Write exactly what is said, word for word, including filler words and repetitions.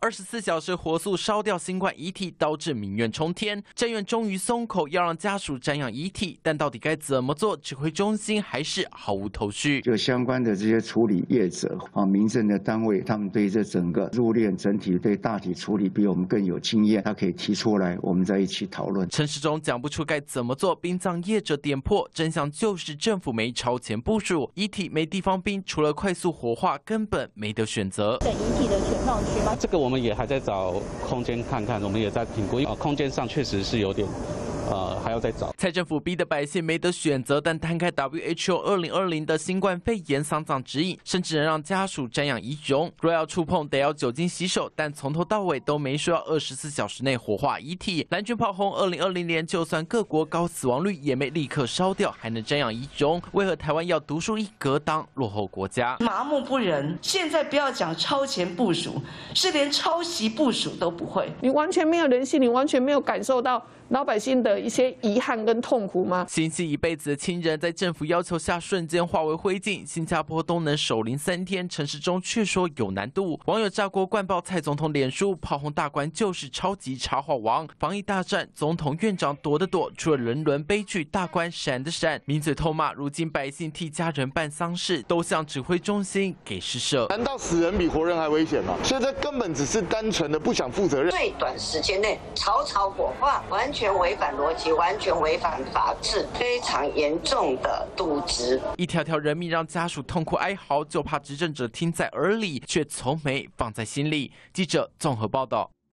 二十四小时火速烧掉新冠遗体，导致民怨冲天。政院终于松口，要让家属瞻仰遗体，但到底该怎么做？指挥中心还是毫无头绪。 就相关的这些处理业者啊，民政的单位，他们对这整个入殓整体对大体处理比我们更有经验，他可以提出来，我们再一起讨论。 陈时中讲不出该怎么做，殡葬业者点破真相就是政府没超前部署，遗体没地方殡，除了快速火化，根本没得选择。 等遗体的存放区吗？ 这个我们也还在找空间看看，我们也在评估，因为空间上确实是有点。呃，还要再找。 蔡政府逼得百姓没得选择，但摊开 W H O 二零二零的新冠肺炎丧葬指引，甚至能让家属瞻仰遗容。若要触碰，得要酒精洗手，但从头到尾都没说要二十四小时内火化遗体。蓝军炮轰二零二零年，就算各国高死亡率，也没立刻烧掉，还能瞻仰遗容。为何台湾要独树一格当落后国家？ 麻木不仁。现在不要讲超前部署，是连抄袭部署都不会。 你完全没有人性，你完全没有感受到老百姓的一些遗憾跟痛苦吗？ 心系一辈子的亲人，在政府要求下瞬间化为灰烬。新加坡都能守灵三天，陈时中却说有难度。网友炸锅灌爆蔡总统脸书，炮轰大官就是超级插话王。防疫大战，总统院长躲的躲，除了人伦悲剧，大官闪的闪，抿嘴痛骂。如今百姓替家人办丧事，都向指挥中心给施舍。 难道死人比活人还危险吗？所以这根本只是单纯的不想负责任。 最短时间内草草火化，完全违反逻辑，完全违反法治，非常严重的渎职。 一条条人命让家属痛哭哀嚎，就怕执政者听在耳里，却从没放在心里。记者综合报道。